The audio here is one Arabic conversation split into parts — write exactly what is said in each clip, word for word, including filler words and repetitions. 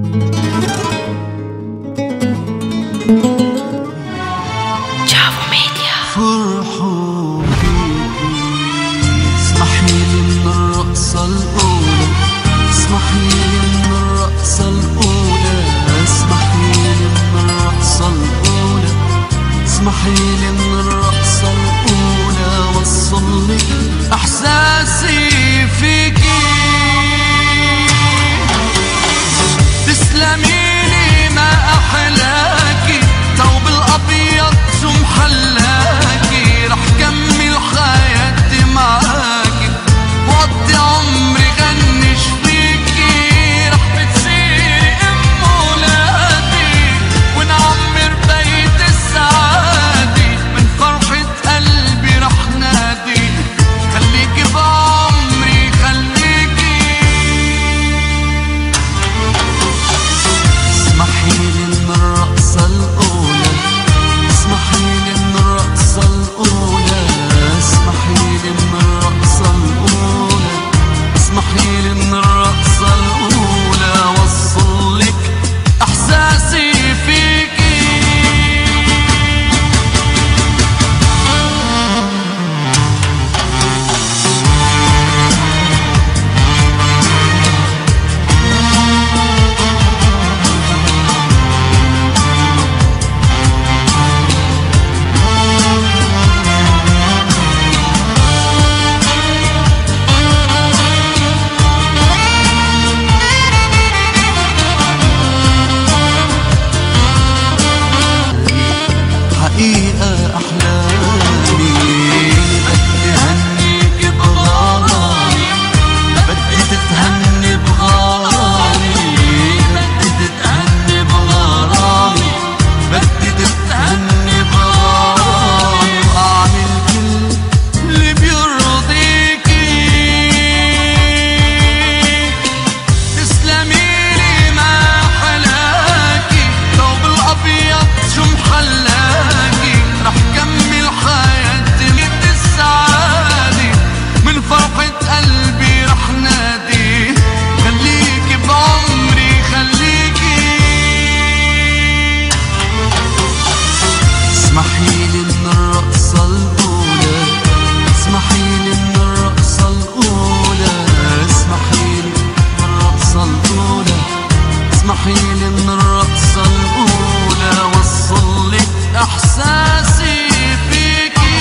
فرحوا بيكي اسمحيلي من الرقصة الأولى، اسمحيلي من الرقصة الأولى، اسمحيلي من الرقصة الأولى، اسمحيلي من الرقصة الأولى وصلك إحساسي فيكي. تسلميلي ما أحلاكي، ثوب الأبيض شو محلاكي، رح كمل حياتي معاكي وقضي عمري غنش فيكي. رح بتصيري أم ولادي ونعمر بيت السعادة، من فرحة قلبي رح نادي خليكي بعمري خليكي. اسمحيلي من الرقصة الأولى، اسمحيلي من الرقصة الأولى، اسمحيلي من الرقصة الأولى، اسمحيلي من الرقصة الأولى وصلك إحساسي فيكي. حقيقة أحلامي بدي هنيك بغرامي، بدي تتهني بغرامي، بدي تتهني بغرامي، بدي تتهني بغرامي، وأعمل كل اللي بيرضيكي. تسلميلي ما حلاكي، ثوب الأبيض شو محلاكي، رح كمل حياتي بيت السعادة، من فرحة قلبي رح نادي خليكي بعمري خليكي. اسمحيلي من الرقصة الأولى، اسمحيلي من الرقصة الأولى، اسمحيلي من الرقصة الأولى، اسمحيلي من الرقصة الأولى وصلك إحساسي فيكي.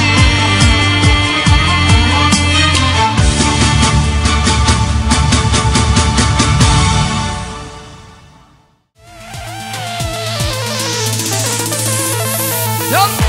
يلا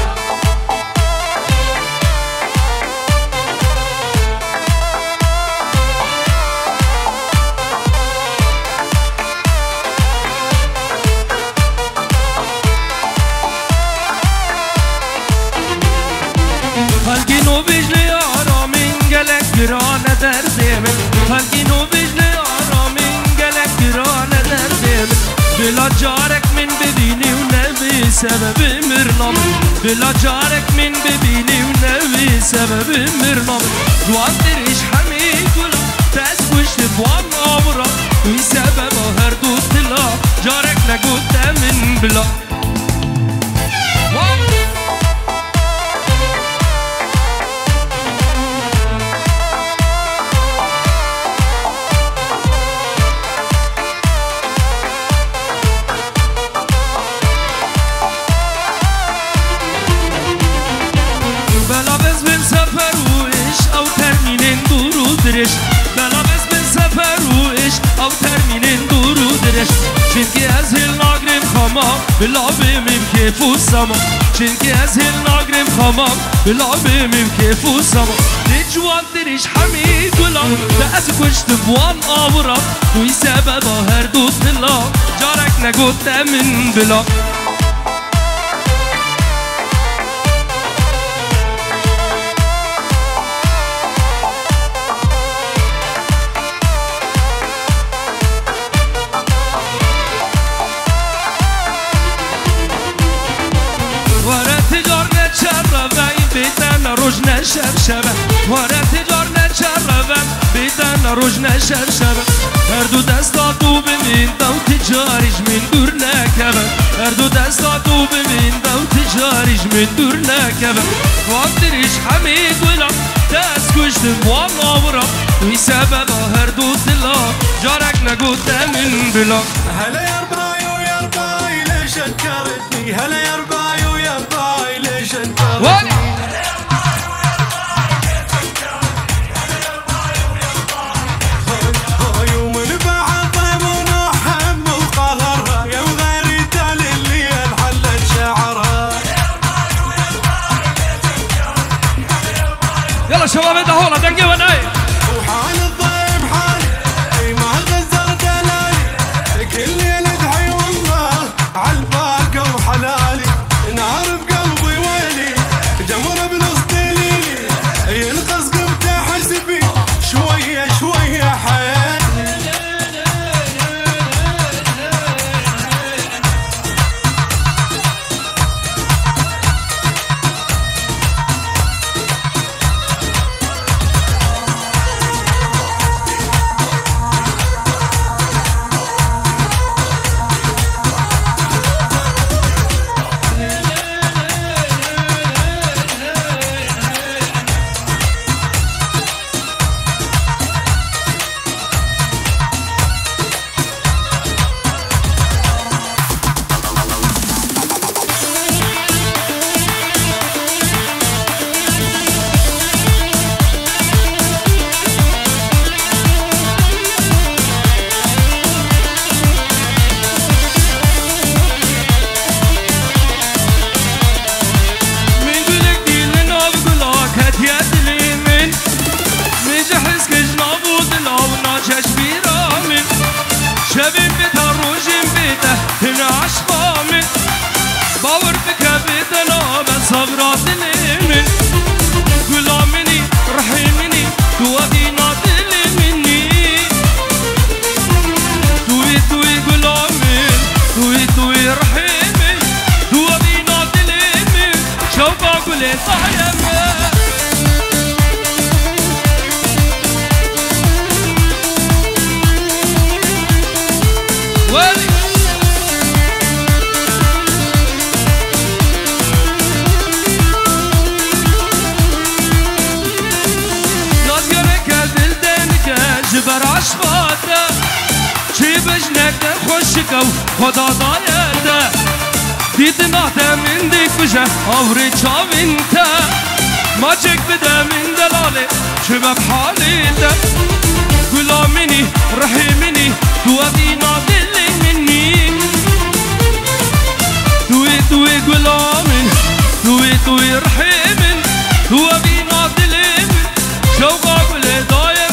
Halkino bijli aramin gelek girane derdimin, Halkino bijli aramin gelek girane derdimin. Bila carek min bebini u nevi sebebi mirnam, Bila carek min bebini u nevi sebebi mirnam. Duan diriş hamid gula tez kuşti buan avra, Uy sebeba her du tila carek ne gutemin bila. Bela bez bin sefer u iş av terminin duru direş, Bela bez bin sefer u iş av terminin duru direş. Çünkü ez hil nagrim khamam bila bimim kefu sama, Çünkü ez hil nagrim khamam bila bimim kefu sama. Necwan diriş hamid gulam da ez kuşt buan avra, Uy sebeba her du tila carek ne gutemin bila. روجنا شرشبة ورا تجارنا شربا بيتنا روجنا شرشبة هر دو دستا تو ببین دو تجاریش من دور نکبه هر دو دستا تو ببین دو تجاریش من دور نکبه وقتریش حمید ولا دست کشتم والا برا وی سبب هر دو دلا جارک نگود من بلا هلا يا رباي ويا رباي ليش انكرتني هلا يا رباي ويا رباي ليش انكرتني يلا شباب انت هولا دقي وناي وحال الضيب حال اي ما غزرت لالي كل ليله ادعي والله عالباقه وحلالي نار بقلبي ويلي جمر بنص دليلي ينقص قمته حسبي شويه شويه حياتي شبين بيته روجين بيته هنا عشقامي باور بكبيت انا بصبرات اليمين قلامني رحيمني توادي ناطلي مني توي توي قلامين توي توي رحيمي توادي ناطلي من شوقا قولي طايمة جبر عشقاته چی بجنکه خوشکو خدا دایته دید ناته من دیک بشه آوری چاوینته ما چک بده من دلاله شبه بحالیته گلامینی رحیمینی تو ادینا دلی منی توی توی گلامین توی توی رحیمین تو ادینا دلی من شوقا بله دایمه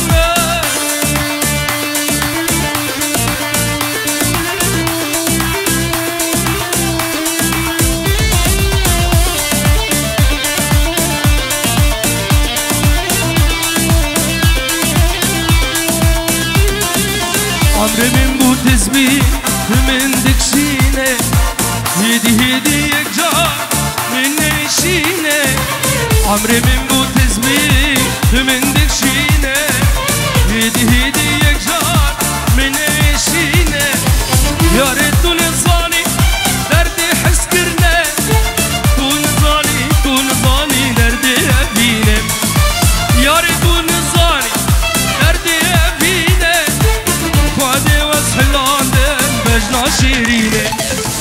عمري من بو تزبي من دكشينه هيدي هيدي يكجار من نشينه عمري من بو تزبي من دكشينه هيدي هيدي يكجار من نشينه يا ريت تنظاني دردي حس كرنا تنظاني تنظاني دردي أبينه يا ريت تنظاني دردي أبينه فادي وصحلان بجنا شيرينه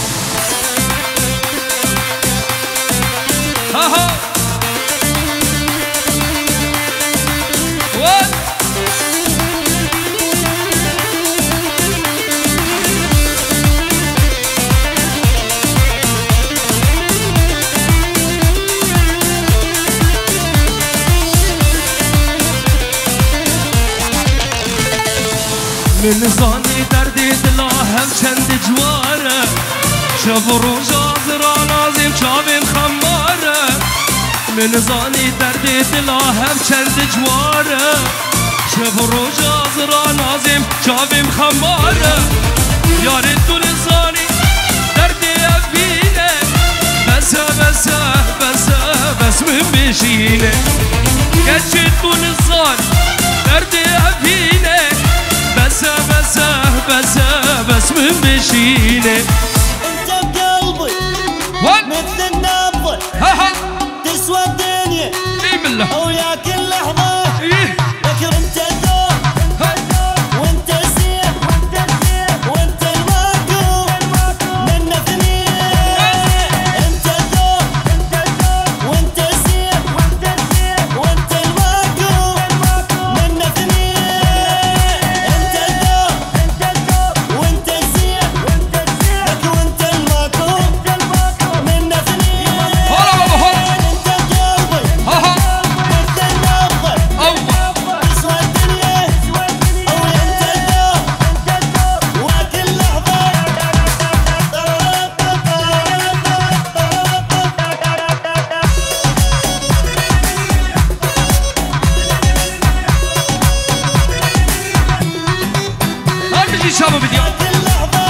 ها ها وات من زاني دردي دلا هم چند جواره شب و روز آزرا نازم چاویم خماره من زاني دردي دلا هم چند جواره شب و روز آزرا نازم چاویم خماره یاری تو نزانی دردي افینه بسه بسه بسه بس من بشینه گچه تو نزانی دردي افینه بس بس بشينه انت بقلبي مثل النبض ها ها تسوى الدنيا اي بالله وياك اللحظة إيه. ذكر انت الذوق وانت الزين وانت الماكو من اثنين انت الذوق وانت الزين وانت الماكو من اثنين انت الذوق وانت الزين لك وانت الماكو من اثنين هلا بابا هلا انت قلبي ها ها مثل النبض أوه. تسوى الدنيا او انت الذوق وكل لحظة هل بيجي شابه فيديو كل لحظة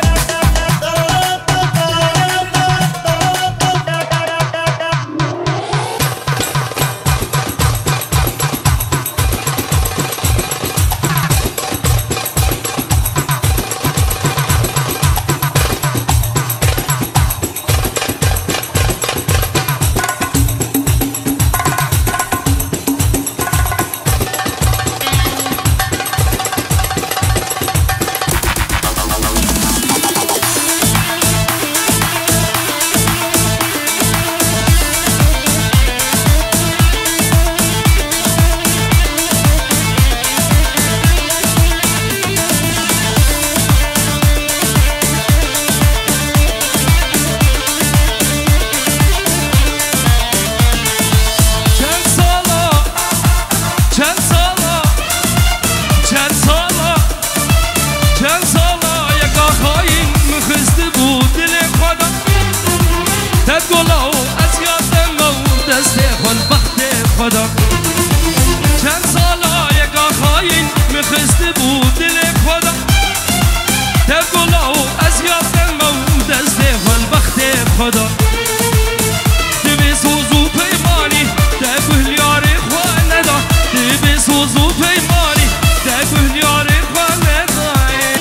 چند سالا چند سالا چند سالا چند سالا یکا خواهیم مخسته بود دل خدا تد گلاو از یادم و دست خون بخت خدا چند سالا یکا خواهیم مخسته بود دل خدا تد گلاو از یادم و دست خون بخت خدا دبی سوزو پیمانی دبه یاری خواه ندا دبی سوزو پیمانی دبه یاری خواه ندا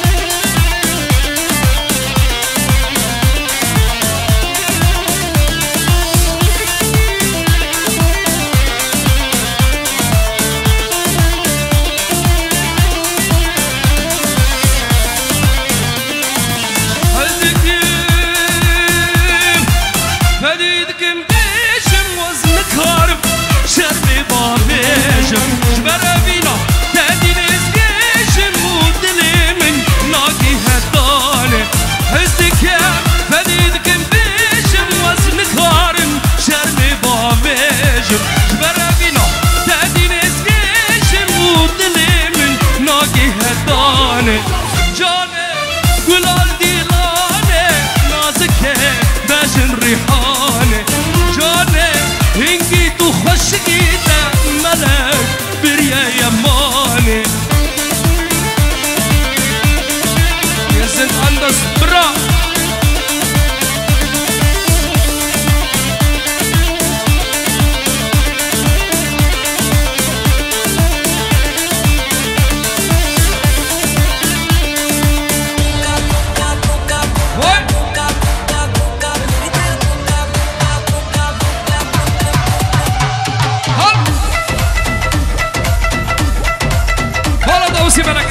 فديدكم بيشم وزن كارم شربي بابيشم جبرا بينا تادي نزقيشم ودلي من ناقي هداني حزدك يا فديدكم بيشم وزن كارم شربي بابيشم جبرا بينا تادي نزقيشم ودلي من ناقي هداني جاني قلال ديلاني نازكي باشن ريحاني جاني هنجي تخش جيتا ملك بريا يماني يا زين اندس برا دوسي بالك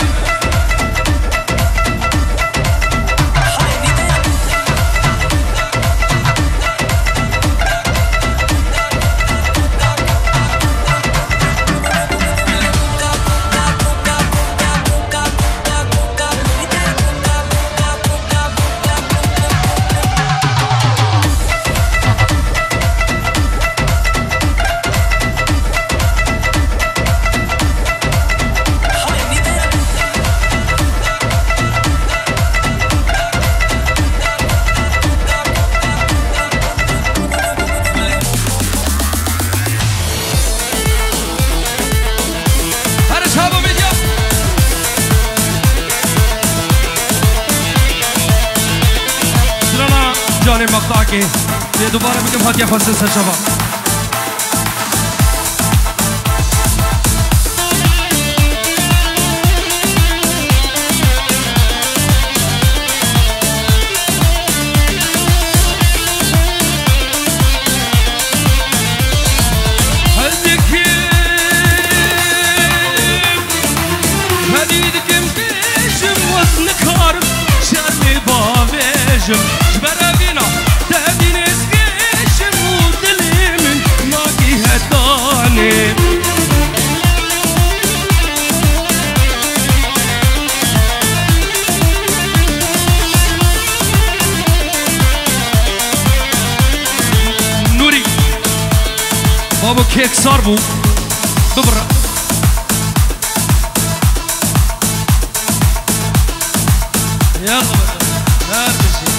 جان مقطع के ये दोबारा भी बहुत या फंसे सर शबा جم جبر بينا تهدي نسكيش مود اللي من ناقي هداني نوري بابا كيك صاربو ببرا يلا بقى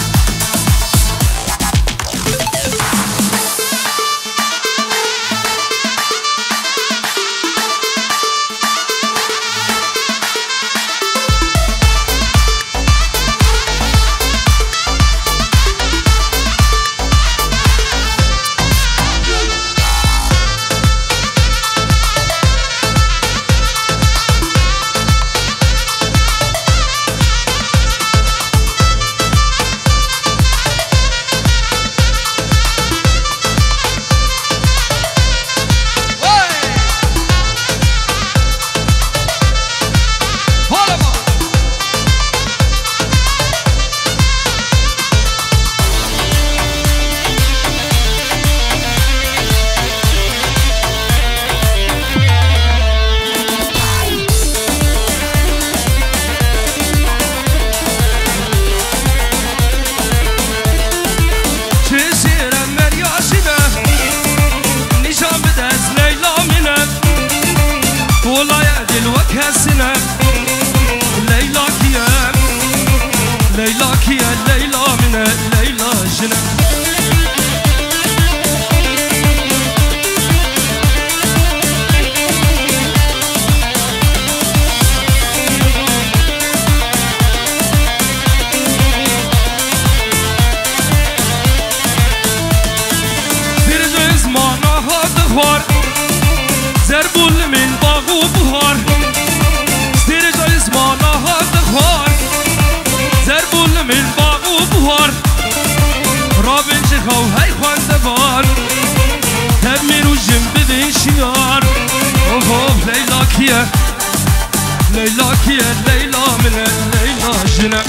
زربول من باغ و بهار ستير جاي زمانها دخوار زربول من باغ و بهار رابن شخو هاي خوان دبار تبمير و جم بدين شيار اوف اوف ليلى كيا ليلى كيا ليلى من ليلى جنا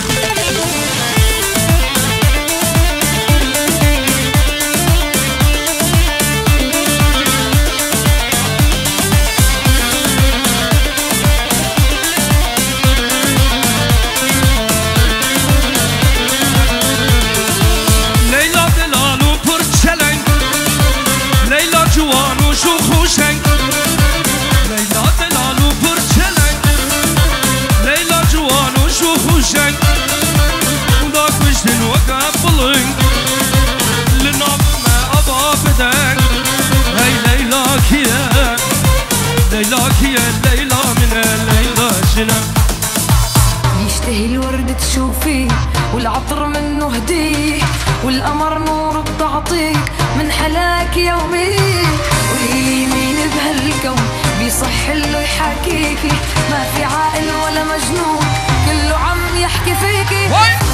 يشتهي الورد تشوفيه والعطر منه هديه والقمر نور بتعطيك من حلاك يومي قوليلي مين بهالكون بيصح له يحاكيكي ما في عاقل ولا مجنون كله عم يحكي فيكي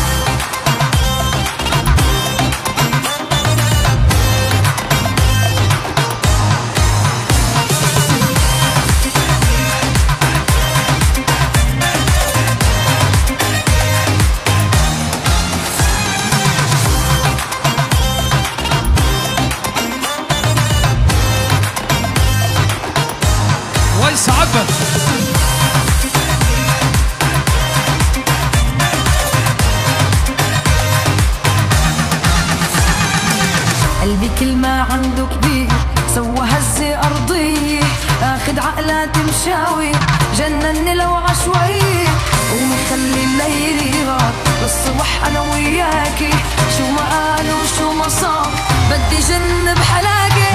قلبي كل ما عنده كبير سوى هزة أرضية اخد عقلات مشاوي جنني لو عشوائي ومخلي الليل يغار للصبح أنا وياكي شو ما قال وشو ما صار بدي جن بحلاكي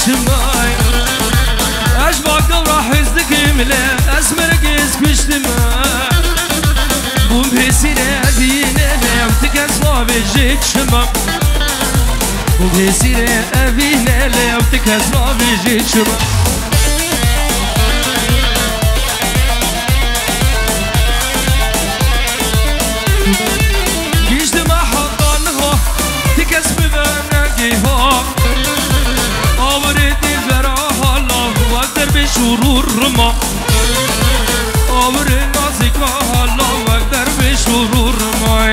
اجتماعي اشبك راح يزدك ملا اسمرك يسكش تماع بوم بسيرة بينا وتكسوا بجيت شما بوم بسيرة بينا وتكسوا بجيت شما جيش ما حضنها تكسب بناقيها أوريد الفراح الله واقدر بشرور رما أوريد نازكها الله واقدر بشرور رما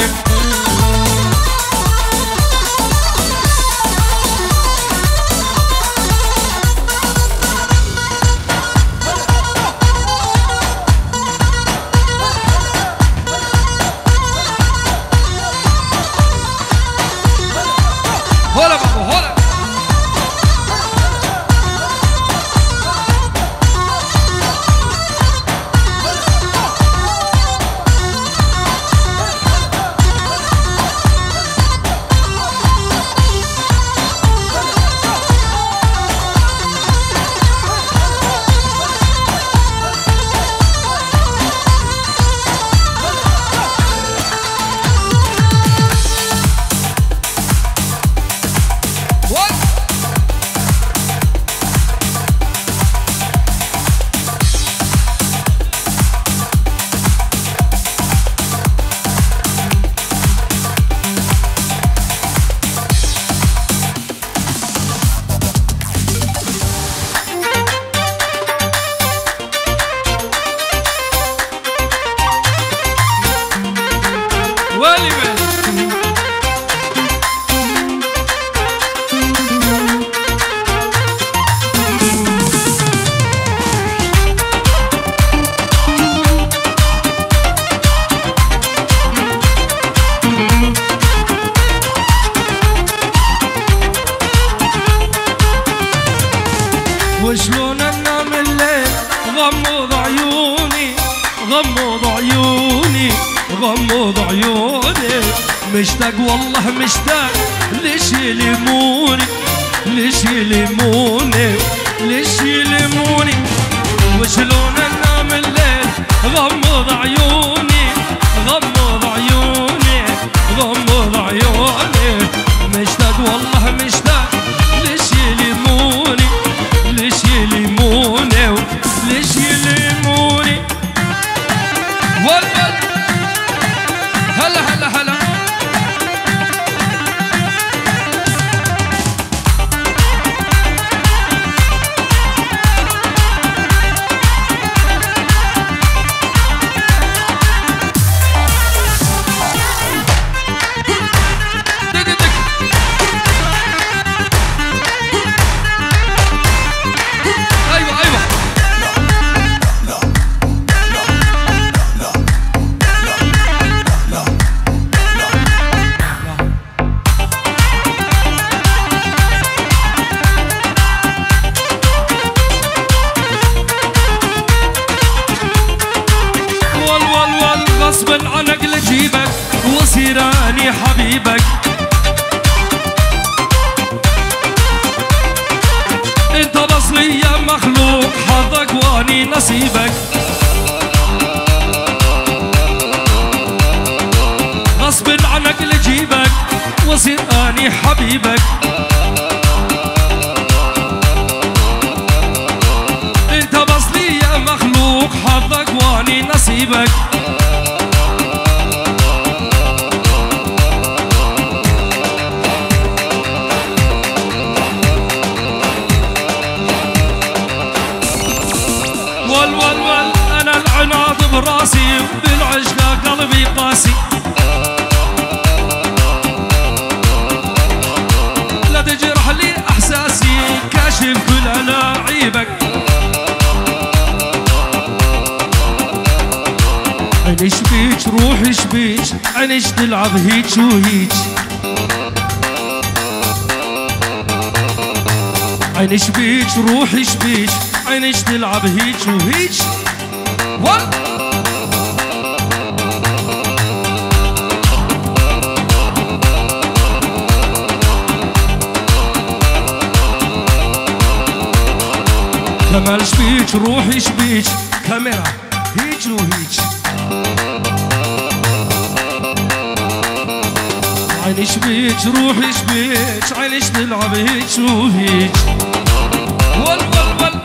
هلا بابا هلا وشلون انام الليل غمض عيوني غمض عيوني غمض عيوني مشتاق والله مشتاق ليش يلموني ليش يلموني ليش يلموني وشلون انام الليل غمض عيوني غمض عيوني غمض عيوني مشتاق والله مشتاق ليش يلموني ليش يلموني ليش يلموني والبل هلا هلا هلا غصب عنك لجيبك وصيراني حبيبك انت بس ليا مخلوق حظك واني نصيبك غصب عنك لجيبك وصيراني حبيبك انت بس ليا مخلوق حظك واني نصيبك ول ول ول انا العناض براسي بالعشق قلبي قاسي لا تجرح لي احساسي كاشف كل الاعيبك عيني شبيك روحي شبيك عينيش تلعب هيج وهيج عيني شبيك روحي شبيك عينيش تلعب هيج وهيج كمالش بيك روحيش بيك كاميرا هيج وهيج عينيش بيك روحيش بيك عينيش تلعب هيج وهيج ول ول ول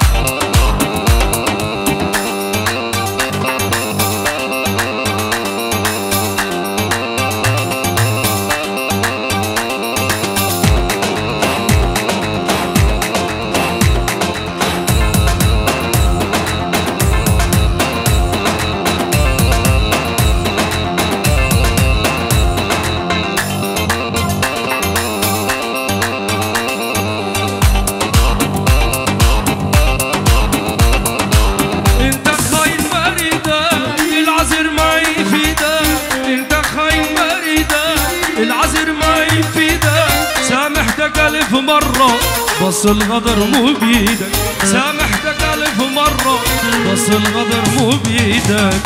ألف مرة بس الغدر مو بيدك سامحتك ألف مرة بس الغدر مو بيدك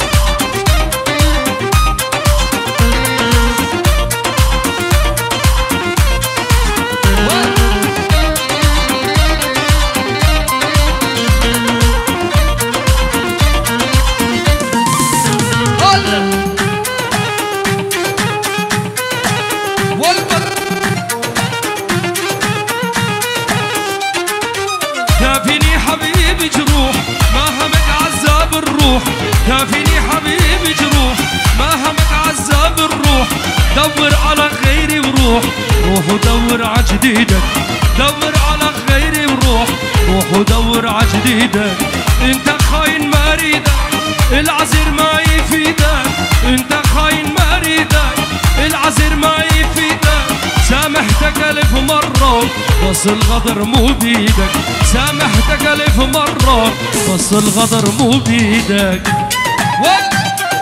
كافيني حبيبي جروح ما همك عذاب الروح كافيني حبيبي جروح ما همك عذاب الروح دور على غيري وروح روح ودور على جديدك دور على غيري وروح روح ودور على جديدك انت خاين ما اريدك العذر ما يفيدك انت خاين ما اريدك العذر ما يفيدك سامحتك ألف مرة بس الغدر مو بيدك سامحتك ألف مرة بس الغدر مو بيدك وال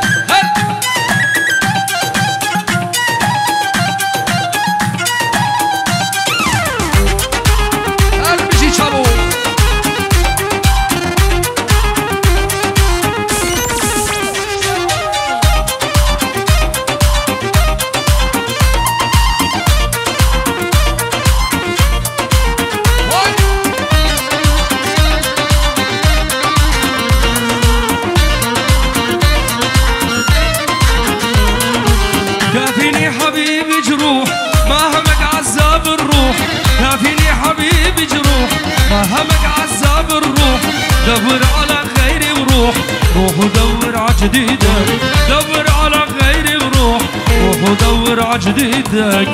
كافيني حبيبي جروح ما همك عذاب الروح كافيني حبيبي جروح ما همك عذاب الروح دور على غيري وروح روح ودور على جديدك دور على غيري وروح روح ودور على جديدك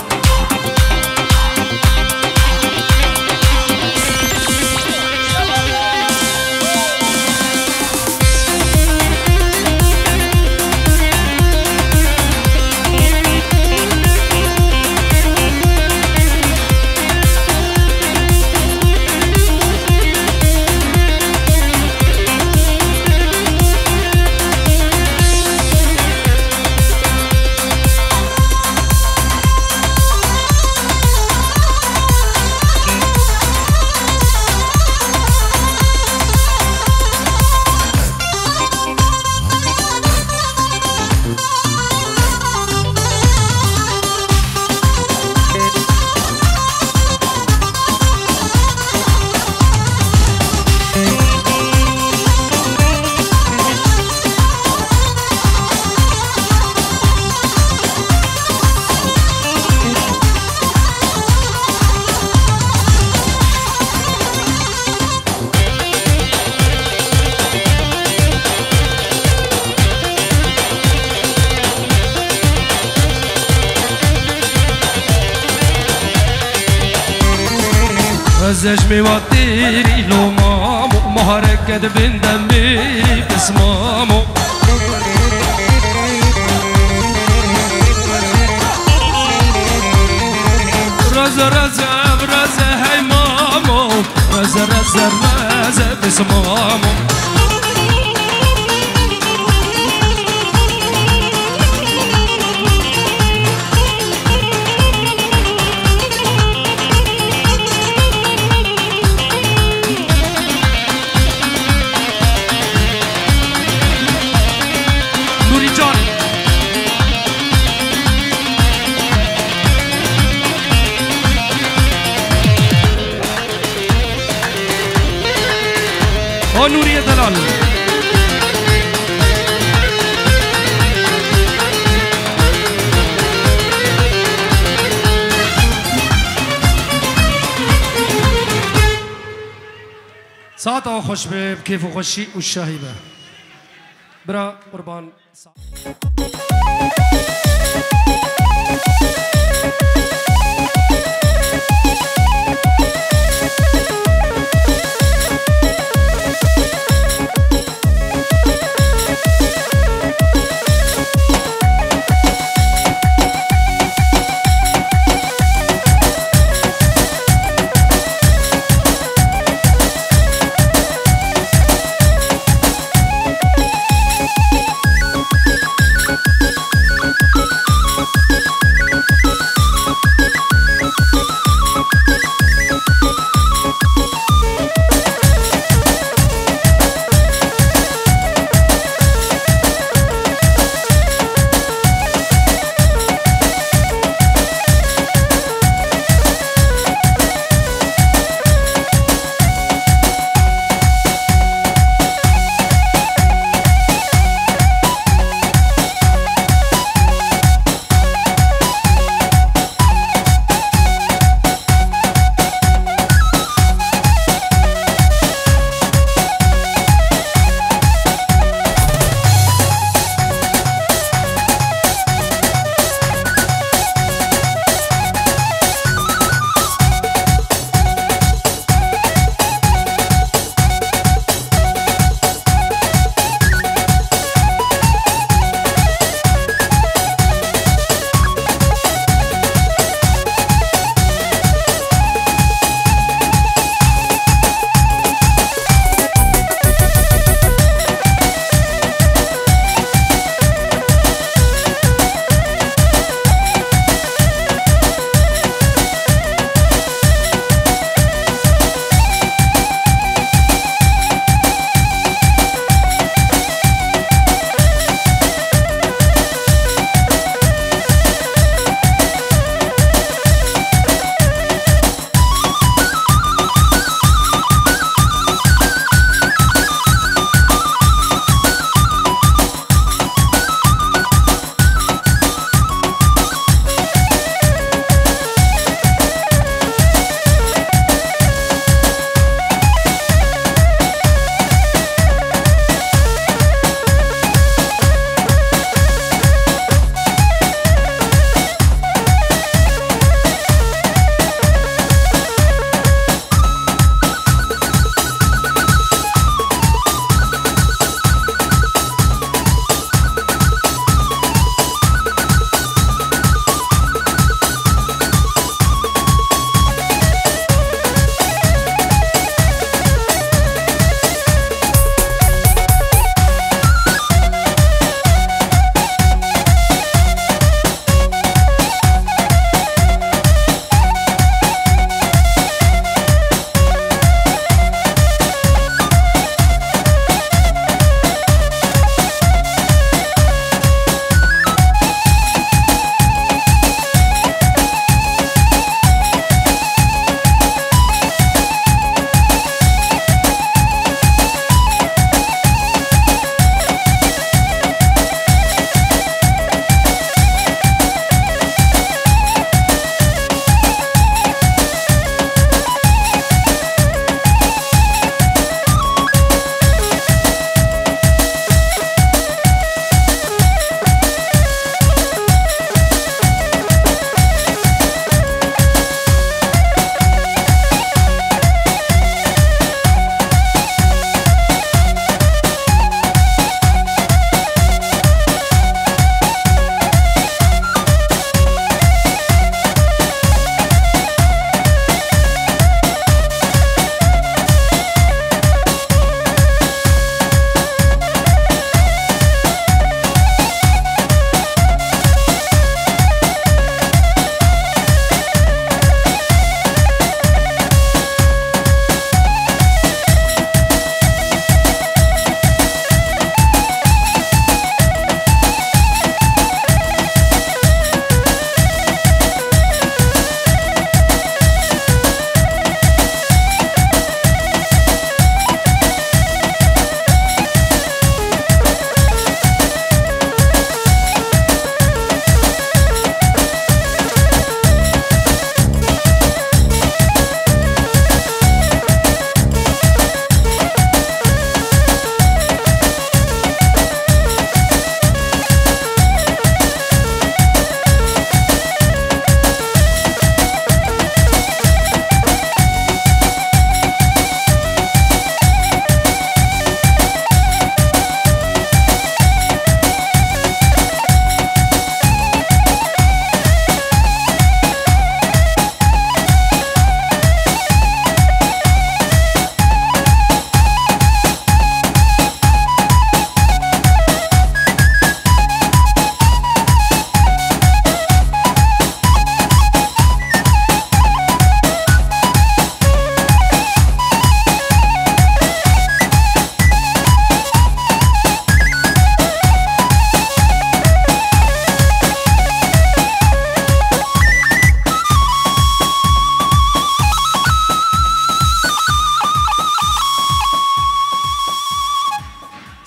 زجمي وطيري لو مامو مهركة بين دمي بسمامو رزا رزا برزا هاي مامو رزا رزا رزا بسمامو بو نورية دلال ساعة خوش بكيف وخشي والشاهبة برا قربان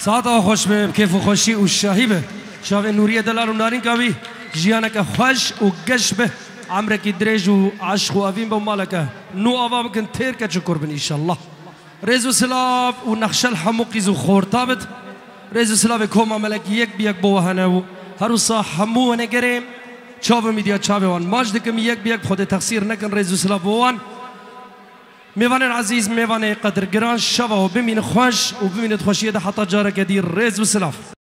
ساعتا خوش به کیف و خوشی و شاهی به شاو نوری دلار و نارین کاوی جیانک خوش و گش به عمرك دريج وعشق وأفين بمالك نو أبا بكن تيرك قربن إن شاء الله ريزو سلاف ونخشل حموقيز وخور طابت ريزو سلاف كوما ملك يك بيك بوهنا هروسا حمو ونقريم شاف ميديا شاف وان ماجدكم يك بيك خود تقصير نكن ريزو سلاف وان ميوان العزيز ميوان قدر جران شافه بمين خوش وبمين خوشية حتى جارك يدير ريزو سلاف